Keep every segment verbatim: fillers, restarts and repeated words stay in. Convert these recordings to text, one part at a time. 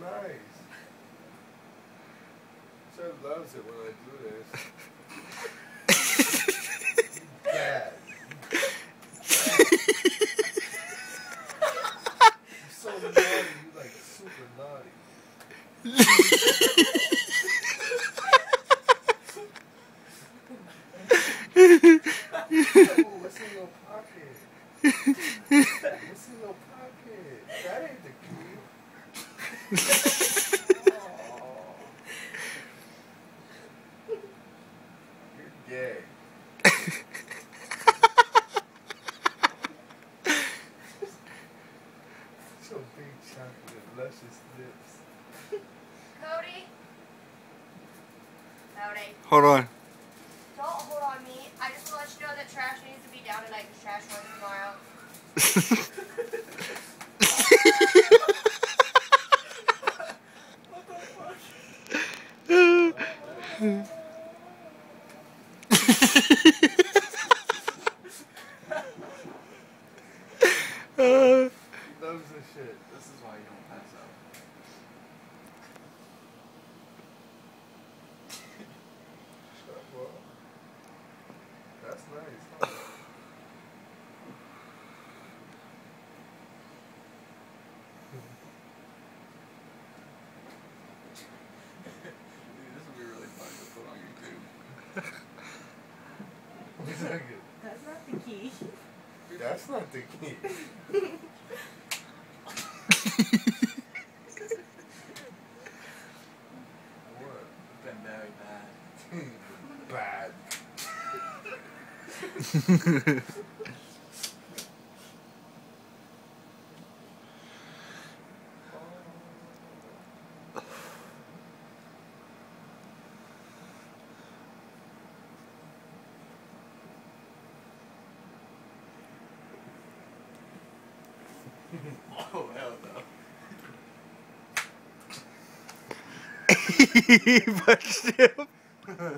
nice. Sure loves it when I do this. Bad. You're so naughty. You're like super naughty. Oh, what's in your pocket? What's in your pocket? That ain't the key. You're gay. So big chocolate, luscious lips. Cody? Cody? Hold on. Don't hold on me. I just want to let you know that trash needs to be down tonight because trash runs tomorrow. What the fuck? He loves this shit. This is why you don't pass out. Shut up. That's nice. Huh? Dude, this would be really fun to put on YouTube. What's that good? That's not the key. That's not the key. What? It's been very bad. Bad. Oh, hell no. He punched him.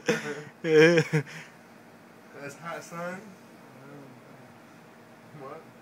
That's hot, son. What?